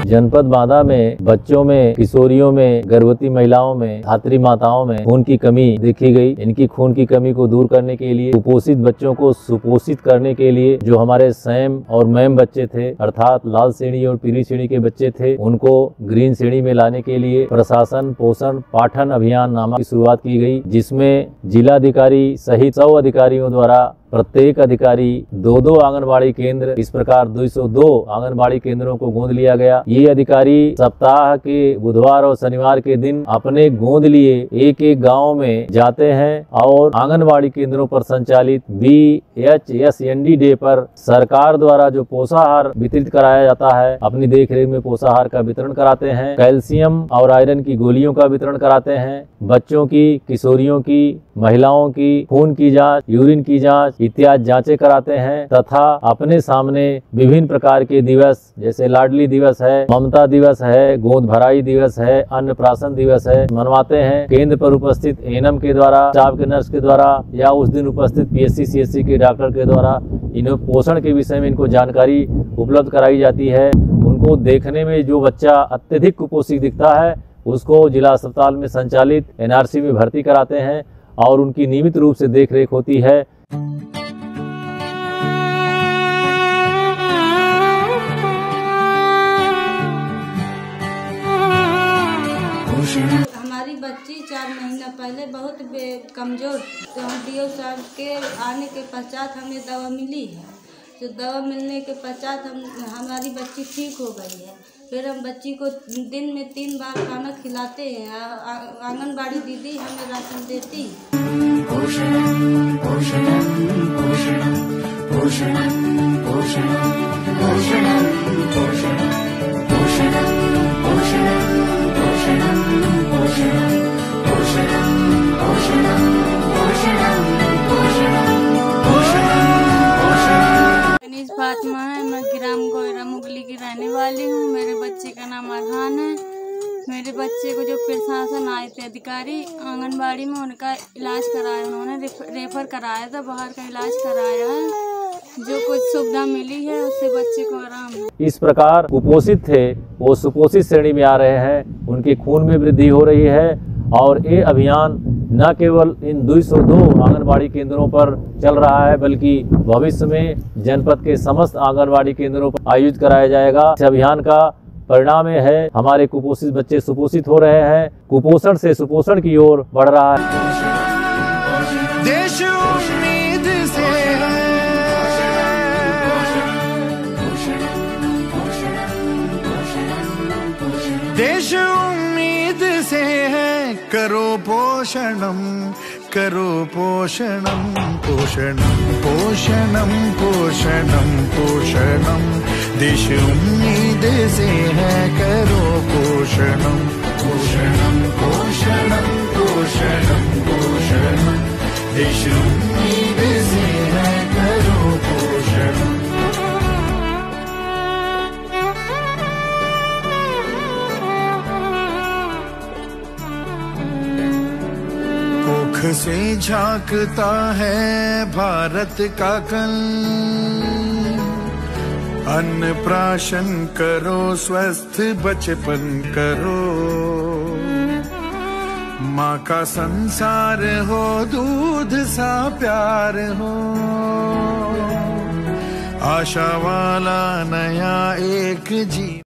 जनपद बांदा में बच्चों में, किशोरियों में, गर्भवती महिलाओं में, धात्री माताओं में खून की कमी देखी गई। इनकी खून की कमी को दूर करने के लिए, कुपोषित बच्चों को सुपोषित करने के लिए जो हमारे सैम और मैम बच्चे थे, अर्थात लाल श्रेणी और पीली श्रेणी के बच्चे थे, उनको ग्रीन श्रेणी में लाने के लिए प्रशासन पोषण पाठन अभियान नामक की शुरुआत की गई, जिसमें जिलाधिकारी सहित 100 अधिकारियों द्वारा प्रत्येक अधिकारी 2-2 आंगनबाड़ी केंद्र, इस प्रकार 202 आंगनबाड़ी केंद्रों को गोद लिया गया। ये अधिकारी सप्ताह के बुधवार और शनिवार के दिन अपने गोद लिए एक एक गांव में जाते हैं और आंगनबाड़ी केंद्रों पर संचालित BHSND डे पर सरकार द्वारा जो पोषाहार वितरित कराया जाता है, अपनी देखरेख में पोषाहार का वितरण कराते हैं, कैल्शियम और आयरन की गोलियों का वितरण कराते हैं, बच्चों की, किशोरियों की, महिलाओं की खून की जांच, यूरिन की जांच इत्यादि जांचें कराते हैं तथा अपने सामने विभिन्न प्रकार के दिवस जैसे लाडली दिवस है, ममता दिवस है, गोद भराई दिवस है, अन्नप्राशन दिवस है, मनवाते हैं। केंद्र पर उपस्थित एएनएम के द्वारा, स्टाफ के नर्स के द्वारा या उस दिन उपस्थित PSC CSC के डॉक्टर के द्वारा इन्हें पोषण के विषय में इनको जानकारी उपलब्ध कराई जाती है। उनको देखने में जो बच्चा अत्यधिक कुपोषित दिखता है उसको जिला अस्पताल में संचालित NRC में भर्ती कराते हैं और उनकी नियमित रूप से देखरेख होती है। हमारी बच्ची 4 महीना पहले बहुत कमजोर, तो हम DO साहब के आने के पश्चात हमें दवा मिली है। तो दवा मिलने के पश्चात हमारी बच्ची ठीक हो गई है। फिर हम बच्ची को दिन में 3 बार खाना खिलाते हैं। आंगनबाड़ी दीदी हमें राशन देती फातिमा है। मैं ग्राम गोयरा मुगली की रहने वाली हूँ। मेरे बच्चे का नाम अरहान है। मेरे बच्चे को जो प्रशासन आए थे अधिकारी आंगनबाड़ी में, उनका इलाज कराया, उन्होंने रेफर कराया था, बाहर का इलाज कराया है। जो कुछ सुविधा मिली है उससे बच्चे को आराम है। इस प्रकार कुपोषित थे वो सुपोषित श्रेणी में आ रहे हैं, उनके खून में वृद्धि हो रही है और ये अभियान न केवल इन 202 आंगनबाड़ी केंद्रों पर चल रहा है बल्कि भविष्य में जनपद के समस्त आंगनबाड़ी केंद्रों पर आयोजित कराया जाएगा। इस अभियान का परिणाम है हमारे कुपोषित बच्चे सुपोषित हो रहे हैं, कुपोषण से सुपोषण की ओर बढ़ रहा है। देश उम्मीद से देश उम्मीद से है, करो पोषणम, करो पोषणम, पोषणम पोषणम पोषणम पोषणम। देश उम्मीद से है, करो पोषणम, पोषणम पोषणम पोषणम पोषणम। देश उम्मीद से है, करो पोषणम। मुख से झांकता है भारत का कल, अन्न प्राशन करो, स्वस्थ बचपन करो। माँ का संसार हो, दूध सा प्यार हो, आशा वाला नया एक जीवन।